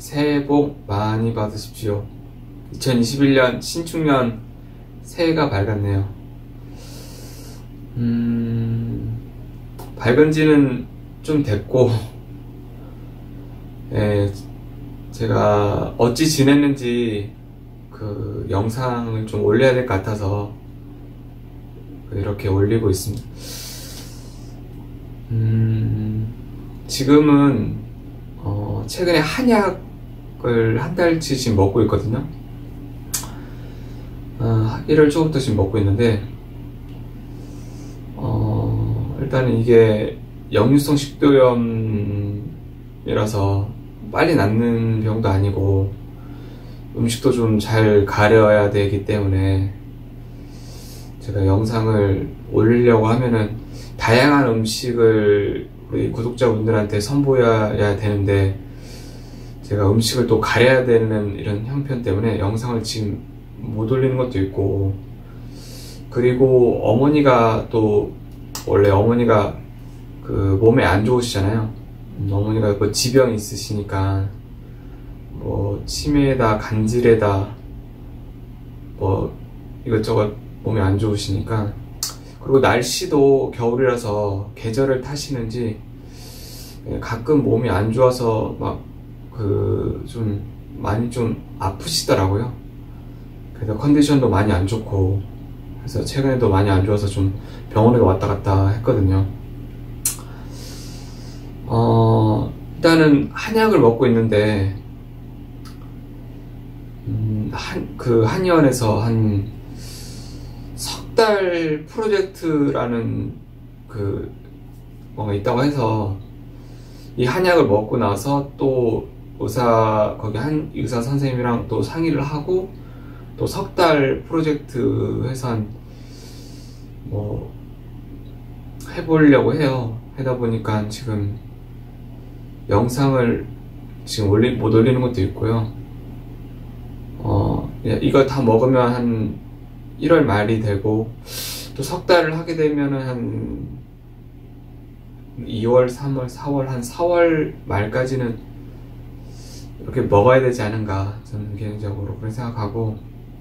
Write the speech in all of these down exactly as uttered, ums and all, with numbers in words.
새해 복 많이 받으십시오. 이천이십일 년 신축년 새해가 밝았네요. 음, 밝은 지는 좀 됐고, 예, 제가 어찌 지냈는지 그 영상을 좀 올려야 될 것 같아서 이렇게 올리고 있습니다. 음, 지금은 어, 최근에 한약을 한 달치 지금 먹고 있거든요. 어, 일월 초부터 지금 먹고 있는데 어, 일단은 이게 역류성 식도염이라서 빨리 낫는 병도 아니고 음식도 좀 잘 가려야 되기 때문에 제가 영상을 올리려고 하면은 다양한 음식을 우리 구독자분들한테 선보여야 되는데 제가 음식을 또 가려야 되는 이런 형편 때문에 영상을 지금 못 올리는 것도 있고, 그리고 어머니가 또 원래 어머니가 그 몸에 안 좋으시잖아요. 어머니가 그 지병이 있으시니까 뭐 치매다 간질에다 뭐 이것저것 몸에 안 좋으시니까, 그리고 날씨도 겨울이라서 계절을 타시는지 가끔 몸이 안 좋아서 막 그 좀 많이 좀 아프시더라고요. 그래서 컨디션도 많이 안 좋고, 그래서 최근에도 많이 안 좋아서 좀 병원에 왔다 갔다 했거든요. 어, 일단은 한약을 먹고 있는데, 음, 한, 그 한의원에서 한 석 달 프로젝트라는 그 뭔가 있다고 해서 이 한약을 먹고 나서 또 의사, 거기 한 의사 선생님이랑 또 상의를 하고 또 석 달 프로젝트 해서 한 뭐 해보려고 해요. 하다 보니까 지금 영상을 지금 올리, 못 올리는 것도 있고요. 어, 이거 다 먹으면 한 일월 말이 되고, 또 석 달을 하게 되면은 한 이월, 삼월, 사월, 한 사월 말까지는 이렇게 먹어야 되지 않은가, 저는 개인적으로 그렇게 생각하고,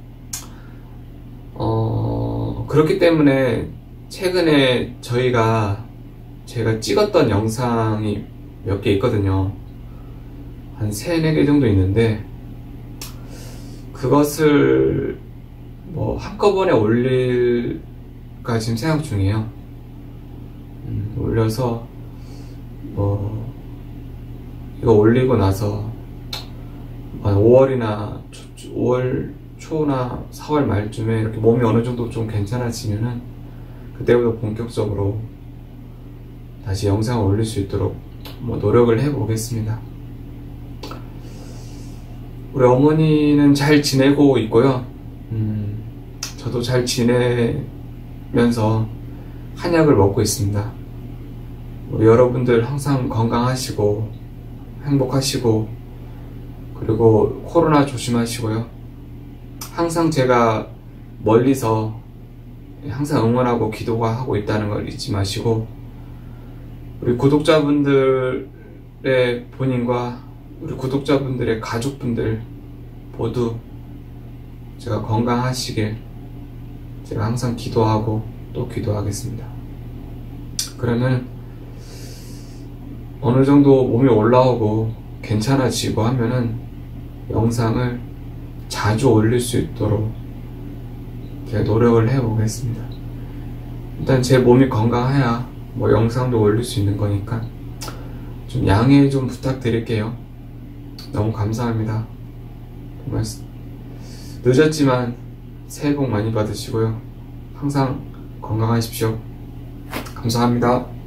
어, 그렇기 때문에 최근에 저희가, 제가 찍었던 영상이 몇 개 있거든요. 한 세네 개 정도 있는데, 그것을 뭐 한꺼번에 올릴까 지금 생각 중이에요. 음, 올려서 뭐 이거 올리고 나서 오월이나 오월 초나 사월 말쯤에 이렇게 몸이 어느 정도 좀 괜찮아지면은 그때부터 본격적으로 다시 영상을 올릴 수 있도록 뭐 노력을 해보겠습니다. 우리 어머니는 잘 지내고 있고요. 음, 저도 잘 지내면서 한약을 먹고 있습니다. 우리 여러분들 항상 건강하시고 행복하시고, 그리고 코로나 조심하시고요. 항상 제가 멀리서 항상 응원하고 기도하고 있다는 걸 잊지 마시고, 우리 구독자분들의 본인과 우리 구독자분들의 가족분들 모두 제가 건강하시길 제가 항상 기도하고 또 기도하겠습니다. 그러면 어느 정도 몸이 올라오고 괜찮아지고 하면은 영상을 자주 올릴 수 있도록 제가 노력을 해보겠습니다. 일단 제 몸이 건강해야 뭐 영상도 올릴 수 있는 거니까 좀 양해 좀 부탁드릴게요. 너무 감사합니다. 정말 늦었지만 새해 복 많이 받으시고요. 항상 건강하십시오. 감사합니다.